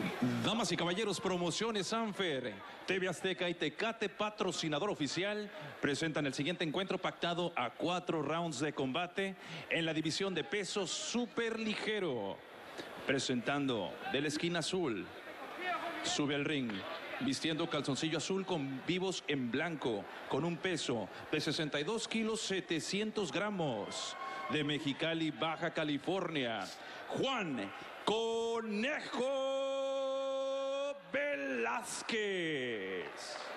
Damas y caballeros, Promociones Sanfer, TV Azteca y Tecate, patrocinador oficial, presentan el siguiente encuentro pactado a 4 rounds de combate en la división de peso superligero. Presentando de la esquina azul, sube al ring, vistiendo calzoncillo azul con vivos en blanco, con un peso de 62 kilos 700 gramos, de Mexicali, Baja California, Juan Conejo Velázquez.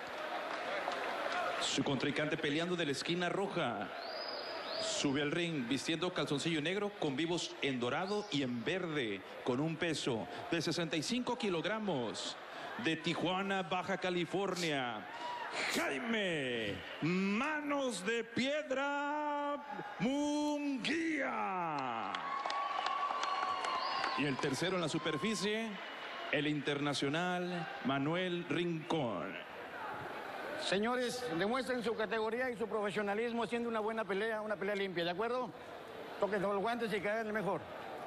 Su contrincante peleando de la esquina roja, sube al ring vistiendo calzoncillo negro con vivos en dorado y en verde, con un peso de 65 kilogramos, de Tijuana, Baja California, Jaime Manos de Piedra Munguía. Y el tercero en la superficie, el internacional Manuel Rincón. Señores, demuestren su categoría y su profesionalismo haciendo una buena pelea, una pelea limpia, ¿de acuerdo? Toquen los guantes y caen el mejor.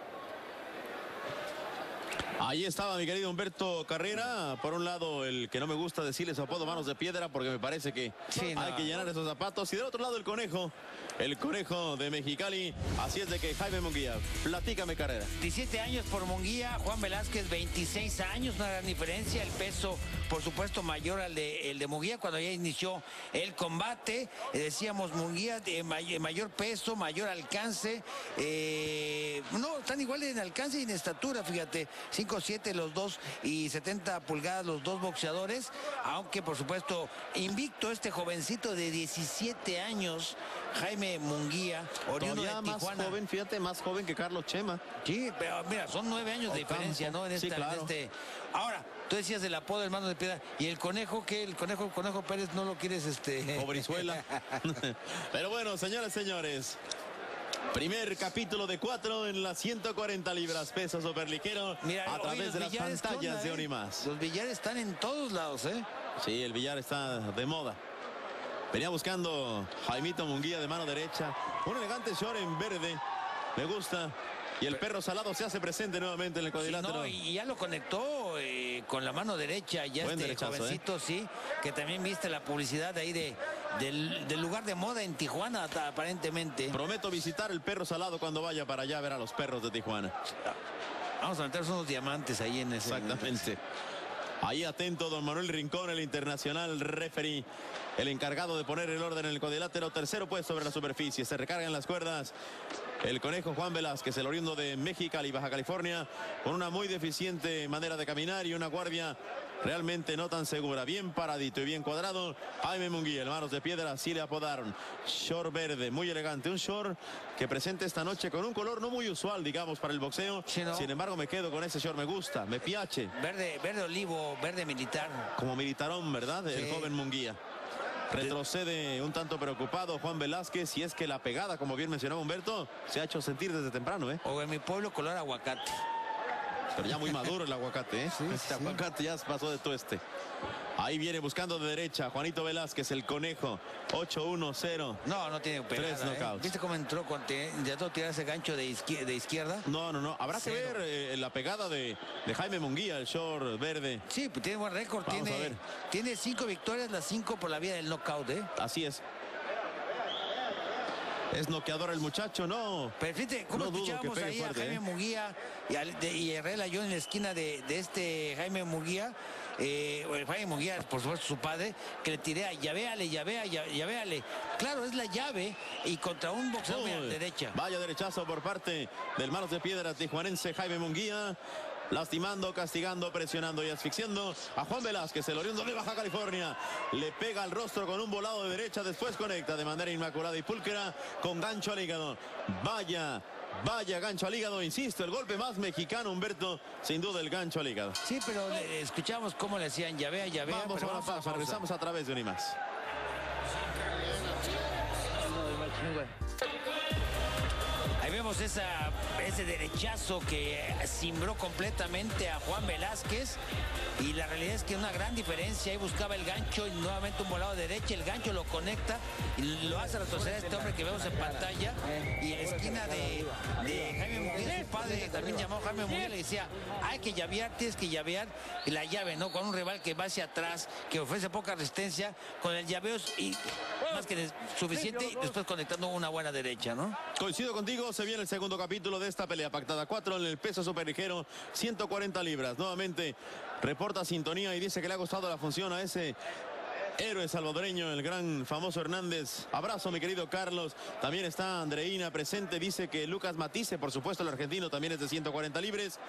Ahí estaba mi querido Humberto Carrera. Por un lado, el que no me gusta decirle su apodo Manos de Piedra, porque me parece que sí, hay que llenar esos zapatos. Y del otro lado, el conejo de Mexicali. Así es de que Jaime Munguía, platícame, Carrera. 17 años por Munguía, Juan Velázquez 26 años, una gran diferencia. El peso, por supuesto, mayor al de Munguía cuando ya inició el combate. Decíamos Munguía de mayor peso, mayor alcance. No, están iguales en alcance y en estatura, fíjate. 5'7" los dos y 70 pulgadas los dos boxeadores, aunque por supuesto invicto este jovencito de 17 años, Jaime Munguía, oriundo de Tijuana. Más joven, fíjate, más joven que Carlos Chema. Sí, pero mira, son 9 años de diferencia, ¿no? Sí, claro. Ahora, tú decías del apodo del Mano de Piedra, y el conejo, ¿qué? El Conejo Pérez, ¿no lo quieres O Brizuela. Pero bueno, señoras y señores, primer capítulo de 4 en las 140 libras, peso superligero, a través de las pantallas de Unimás. Los billares están en todos lados, ¿eh? Sí, el billar está de moda. Venía buscando Jaimito Munguía de mano derecha. Un elegante short en verde. Me gusta. Y el perro salado se hace presente nuevamente en el cuadrilátero. Sí, no, y ya lo conectó con la mano derecha. Ya buen este jovencito, sí, que también viste la publicidad de ahí del lugar de moda en Tijuana, aparentemente. Prometo visitar el perro salado cuando vaya para allá a ver a los perros de Tijuana. Vamos a meternos unos diamantes ahí en ese. Exactamente. Ahí atento don Manuel Rincón, el internacional referee, el encargado de poner el orden en el cuadrilátero. Tercero puesto sobre la superficie. Se recargan las cuerdas el conejo Juan Velázquez, el oriundo de Mexicali, Baja California, con una muy deficiente manera de caminar y una guardia realmente no tan segura. Bien paradito y bien cuadrado. Jaime Munguía, el Manos de Piedra, así le apodaron. Short verde, muy elegante. Un short que presenta esta noche con un color no muy usual, digamos, para el boxeo. Sí, ¿no? Sin embargo, me quedo con ese short, me gusta, me piace. Verde olivo, verde militar. Como militarón, ¿verdad? Sí. El joven Munguía. Retrocede un tanto preocupado Juan Velázquez, y es que la pegada, como bien mencionaba Humberto, se ha hecho sentir desde temprano, ¿eh? O en mi pueblo, color aguacate. Pero ya muy maduro el aguacate, ¿eh? Sí, este aguacate ya pasó de tueste. Ahí viene buscando de derecha Juanito Velázquez, el conejo. 8-1-0. No tiene pegada. 3 knockouts. ¿Viste cómo entró cuando intentó tirar ese gancho de izquierda? No. Habrá que ver la pegada de Jaime Munguía, el short verde. Sí, pues tiene buen récord. Vamos a ver. Tiene 5 victorias, las 5 por la vía del knockout, ¿eh? Así es. Es noqueador el muchacho, ¿no? Pero fíjate, ¿cómo no escuchábamos ahí fuerte, a Jaime Munguía y Herrera yo en la esquina de este Jaime Munguía? Jaime Munguía, por supuesto, su padre, que le tiré a llavéale. Claro, es la llave y contra un boxeador de derecha. Vaya derechazo por parte del Manos de Piedra tijuanense Jaime Munguía. Lastimando, castigando, presionando y asfixiando a Juan Velázquez, el oriundo de Baja California. Le pega al rostro con un volado de derecha, después conecta de manera inmaculada y pulcra con gancho al hígado. Vaya gancho al hígado, insisto, el golpe más mexicano, Humberto, sin duda el gancho al hígado. Sí, pero escuchamos cómo le hacían llavea. Vamos a una pausa, regresamos a través de Unimás. Ahí vemos Vimos ese derechazo que cimbró completamente a Juan Velázquez, y la realidad es que una gran diferencia. Ahí buscaba el gancho y nuevamente un volado de derecha, el gancho lo conecta y lo hace retroceder a este hombre que vemos en pantalla. Y en la esquina de Jaime Munguía, su padre también llamó a Jaime Munguía, le decía, hay que llavear, tienes que llavear, y la llave, ¿no? Con un rival que va hacia atrás, que ofrece poca resistencia, con el llaveo y más que suficiente, y después conectando una buena derecha, ¿no? Coincido contigo, se viene el segundo capítulo de esta pelea pactada. 4 en el peso superligero, 140 libras. Nuevamente reporta sintonía y dice que le ha costado la función a ese héroe salvadoreño, el gran famoso Hernández. Abrazo, mi querido Carlos. También está Andreina presente. Dice que Lucas Matisse, por supuesto, el argentino, también es de 140 libras.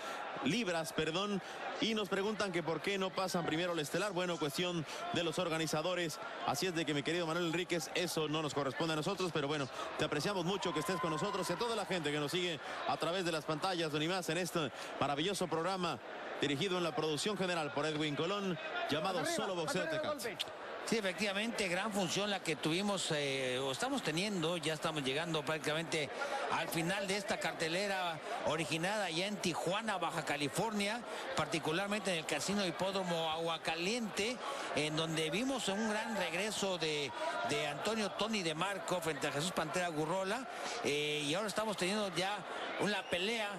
Y nos preguntan que por qué no pasan primero el estelar. Bueno, cuestión de los organizadores. Así es de que, mi querido Manuel Enríquez, eso no nos corresponde a nosotros. Pero bueno, te apreciamos mucho que estés con nosotros y a toda la gente que nos sigue a través de las pantallas de Unimás en este maravilloso programa dirigido en la producción general por Edwin Colón, llamado Solo Boxeo Tecate. Sí, efectivamente, gran función la que tuvimos, o estamos teniendo. Ya estamos llegando prácticamente al final de esta cartelera originada allá en Tijuana, Baja California, particularmente en el Casino Hipódromo Aguacaliente, en donde vimos un gran regreso de Antonio Tony de Marco frente a Jesús Pantera Gurrola, y ahora estamos teniendo ya una pelea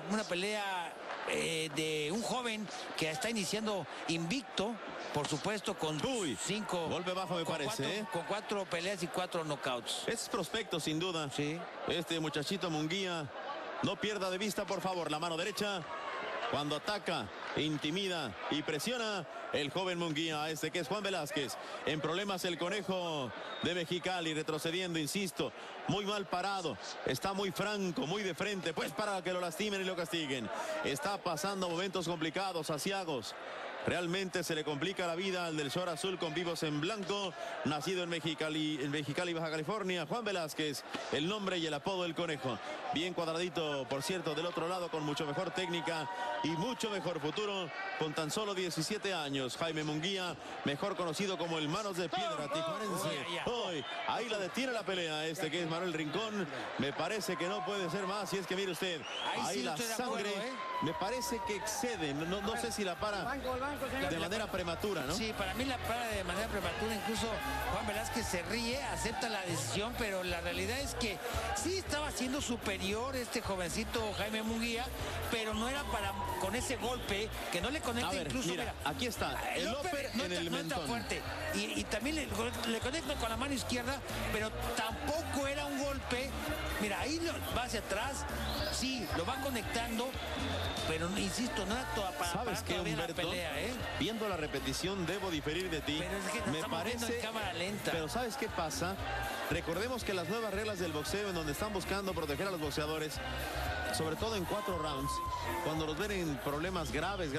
de un joven que está iniciando invicto, por supuesto, con golpe bajo me parece, con 4 peleas y 4 knockouts. Es prospecto sin duda. Sí. Este muchachito Munguía, no pierda de vista por favor la mano derecha. Cuando ataca, intimida y presiona el joven Munguía, que es Juan Velázquez. En problemas el conejo de Mexicali, retrocediendo, insisto, muy mal parado. Está muy franco, muy de frente, pues para que lo lastimen y lo castiguen. Está pasando momentos complicados, aciagos. Realmente se le complica la vida al del short azul con vivos en blanco, nacido en Mexicali, Baja California. Juan Velázquez, el nombre y el apodo del conejo. Bien cuadradito, por cierto, del otro lado, con mucho mejor técnica y mucho mejor futuro, con tan solo 17 años. Jaime Munguía, mejor conocido como el Manos de Piedra tijuanense. Hoy, ahí la detiene la pelea, que es Manuel Rincón. Me parece que no puede ser más, y es que mire usted, ahí sí la sangre, me parece que excede, no sé si la para de manera prematura, ¿no? Sí, para mí la para de manera prematura. Incluso Juan Velázquez se ríe, acepta la decisión, pero la realidad es que sí estaba siendo superior este jovencito Jaime Munguía, pero no era para con ese golpe que no le conecta. Incluso mira, aquí está el upper en el mentón. Fuerte. Y también le conecta con la mano izquierda, pero tampoco era un golpe. Mira, ahí va hacia atrás, sí, lo va conectando, pero insisto, no era para ¿Sabes qué, todavía Humberto? la pelea, Viendo la repetición, debo diferir de ti. Pero es que me parece en cámara lenta. Pero ¿sabes qué pasa? Recordemos que las nuevas reglas del boxeo, en donde están buscando proteger a los boxeadores, sobre todo en 4 rounds, cuando los ven en problemas graves,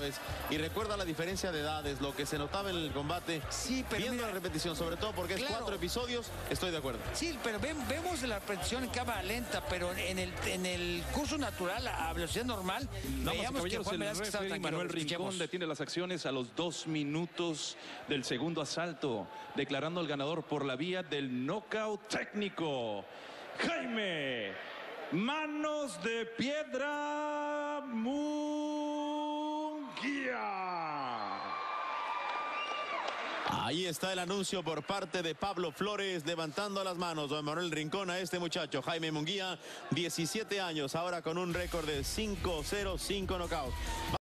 y recuerda la diferencia de edades, lo que se notaba en el combate. Sí, pero viendo mira, la repetición, sobre todo porque es 4 episodios, estoy de acuerdo. Sí, pero vemos la repetición en cámara lenta, pero en el curso natural, a velocidad normal, veíamos que Juan Velázquez estaba tranquilo. Manuel Rincón detiene las acciones a los 2 minutos del segundo asalto, declarando al ganador por la vía del knockout técnico, Jaime Manos de Piedra Munguía. Ahí está el anuncio por parte de Pablo Flores, levantando las manos don Manuel Rincón a este muchacho, Jaime Munguía, 17 años, ahora con un récord de 5-0, 5 knockouts.